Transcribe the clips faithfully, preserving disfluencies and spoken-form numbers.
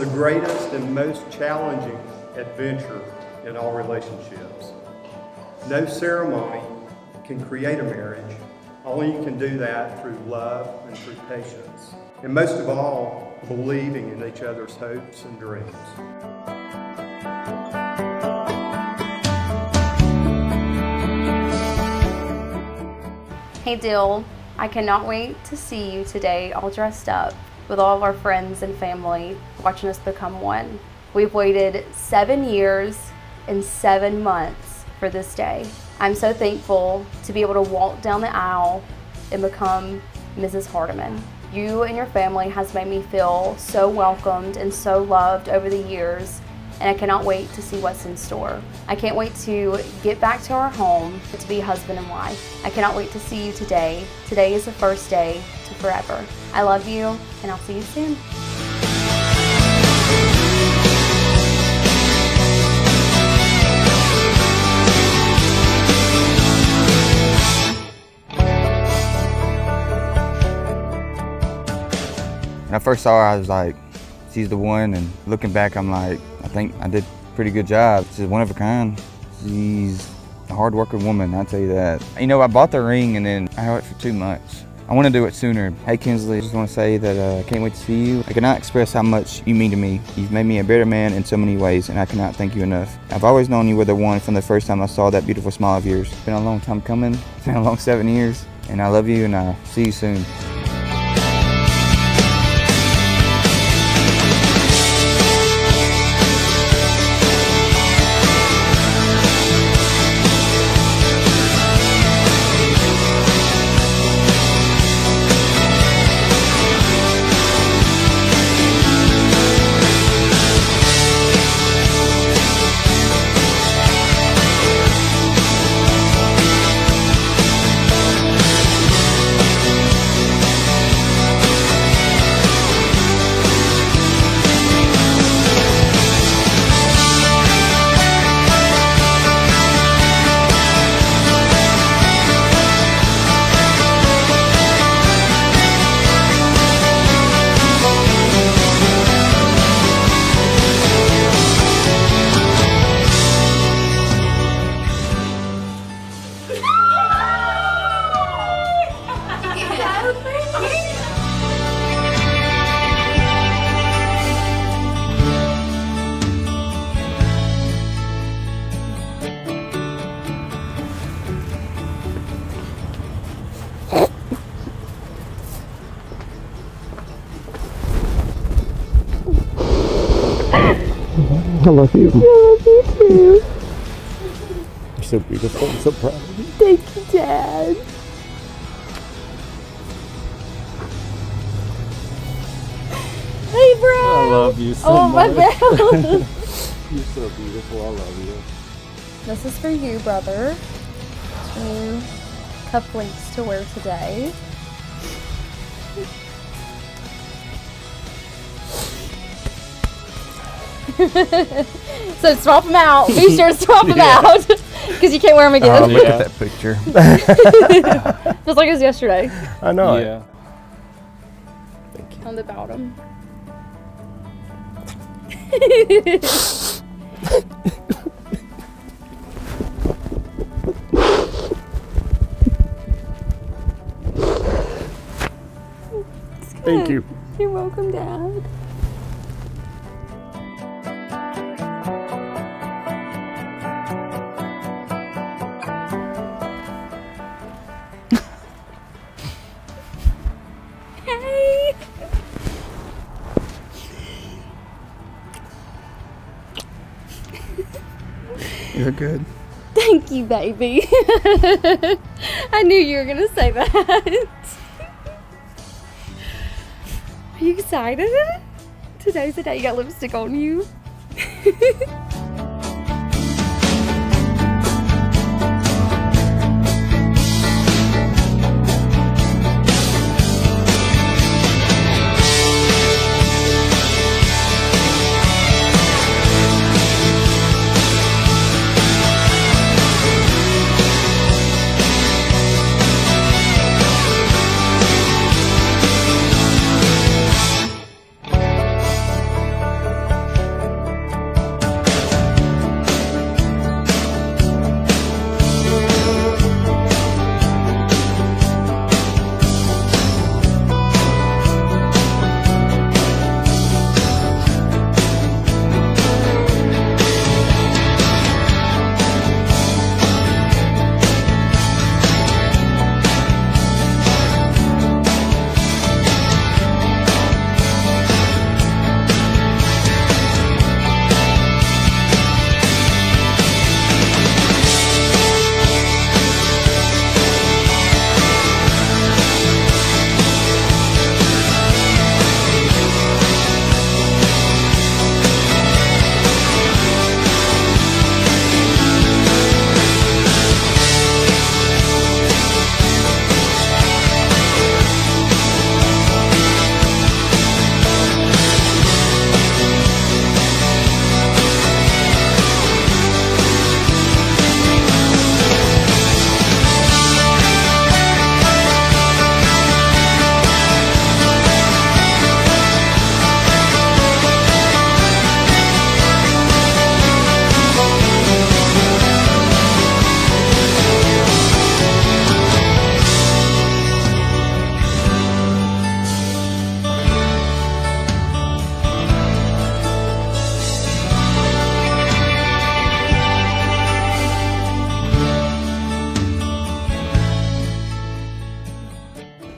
the greatest and most challenging adventure in all relationships. No ceremony can create a marriage. Only you can do that through love and through patience. And most of all, believing in each other's hopes and dreams. Hey Dill, I cannot wait to see you today all dressed up with all of our friends and family watching us become one. We've waited seven years and seven months for this day. I'm so thankful to be able to walk down the aisle and become Missus Hardeman. You and your family has made me feel so welcomed and so loved over the years, and I cannot wait to see what's in store. I can't wait to get back to our home to be husband and wife. I cannot wait to see you today. Today is the first day to forever. I love you, and I'll see you soon. When I first saw her, I was like, she's the one, and looking back, I'm like, I think I did a pretty good job. She's one of a kind. She's a hard-working woman, I'll tell you that. You know, I bought the ring, and then I held it for two months. I want to do it sooner. Hey, Kinsley, I just want to say that uh, I can't wait to see you. I cannot express how much you mean to me. You've made me a better man in so many ways, and I cannot thank you enough. I've always known you were the one from the first time I saw that beautiful smile of yours. It's been a long time coming. It's been a long seven years, and I love you, and I'll see you soon. I love you. I love you too. You're so beautiful. I'm so proud of you. Thank you, Dad. Hey, bro. I love you so oh, much. Oh, my bad. You're so beautiful. I love you. This is for you, brother. New cufflinks to wear today. So swap them out. Be sure to swap them Yeah. out because you can't wear them again. Oh, look Yeah. at that picture. Feels like it was yesterday. I know. Yeah. Thank you. On the bottom. Thank you. You're welcome, Dad. Hey. You're good. Thank you, baby. I knew you were gonna say that. Are you excited? Today's the day you got lipstick on you.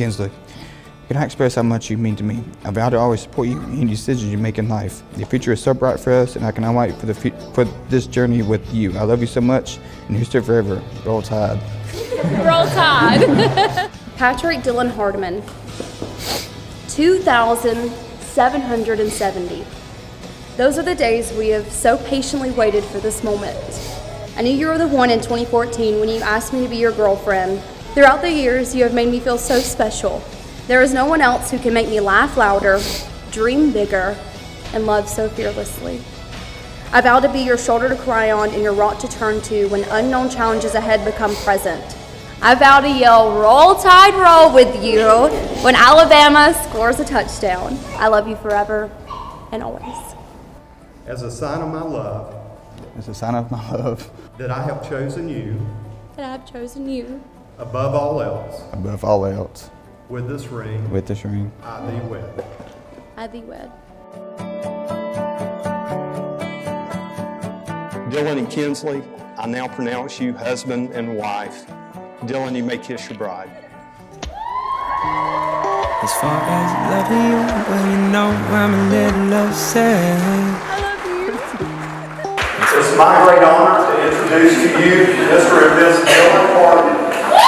Kinsley, can I express how much you mean to me? I vow to always support you in any decisions you make in life. The future is so bright for us, and I cannot wait for, the for this journey with you. I love you so much, and here's to forever. Roll Tide. Roll Tide. Patrick Dylan Hardeman, two thousand seven hundred seventy. Those are the days we have so patiently waited for this moment. I knew you were the one in twenty fourteen when you asked me to be your girlfriend. Throughout the years, you have made me feel so special. There is no one else who can make me laugh louder, dream bigger, and love so fearlessly. I vow to be your shoulder to cry on and your rock to turn to when unknown challenges ahead become present. I vow to yell, "Roll Tide, roll" with you when Alabama scores a touchdown. I love you forever and always. As a sign of my love, As a sign of my love, that I have chosen you That I have chosen you above all else, above all else, with this ring, with this ring, I thee wed. I thee wed. Dylan and Kinsley, I now pronounce you husband and wife. Dylan, you may kiss your bride. As far as loving you, well, you know I'm a little upset. I love you. It's my great honor to introduce to you Mister and Miss Dylan Hardeman.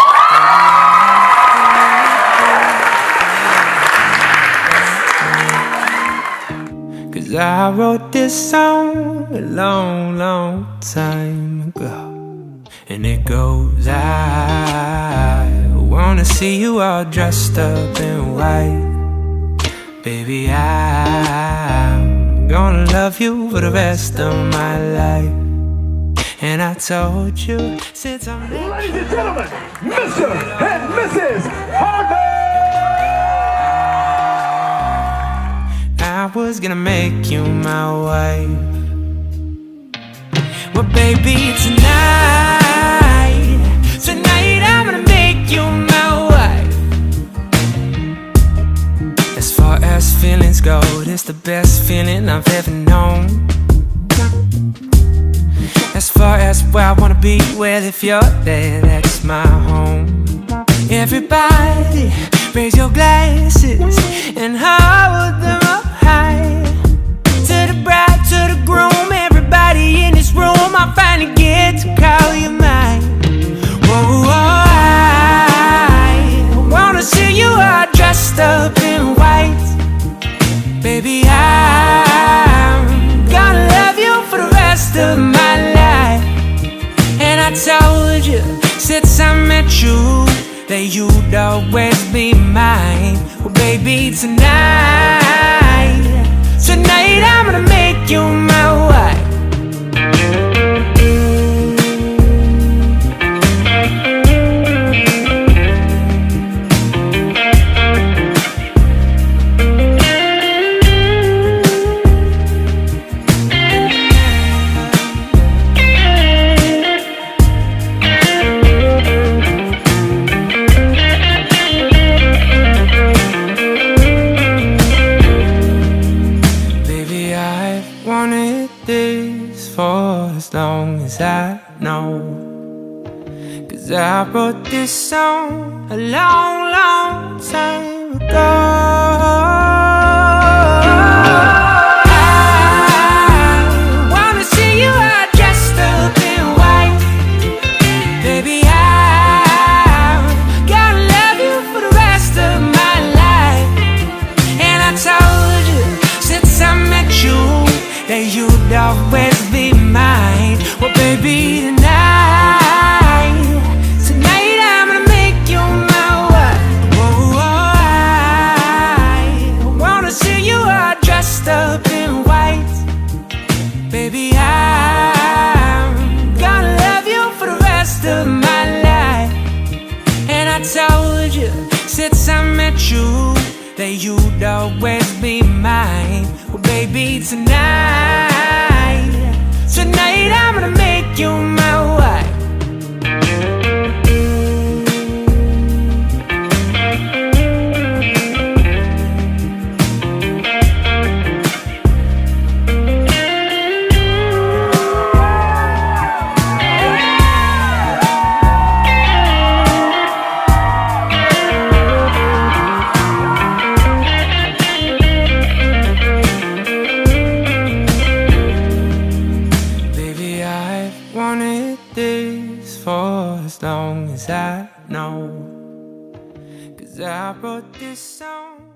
Cause I wrote this song a long, long time ago. And it goes, I wanna see you all dressed up in white. Baby, I'm gonna love you for the rest of my life. And I told you since I'm Ladies and gentlemen, Mister and Missus Hardeman! I was gonna make you my wife. Well, baby, tonight Tonight I'm gonna make you my wife. As far as feelings go, it's the best feeling I've ever known. As far as where I wanna be, well, if you're there, that's my home. Everybody, raise your glasses and hold them up high. To the bride, to the groom, everybody in this room, I finally get to call you mine. Oh, I wanna see you all dressed up in white. Baby, I'm gonna love you for the rest of my life. And I told you since I met you that you'd always be mine. Well, baby, tonight Tonight I'm gonna make you my wife. Long as I know, 'cause I wrote this song a long, long time ago. I wanna see you all dressed up in white. Baby, I'm gonna love you for the rest of my life. And I told you since I met you that you'd always be mine. Well, baby, tonight Tonight I'm gonna make you my wife. Oh, I wanna see you all dressed up in white. Baby, I'm gonna love you for the rest of my life. And I told you since I met you that you'd always be mine. Well, baby, tonight Tonight I'm gonna make you my wife. wanted this for as long as I know, 'cause I wrote this song.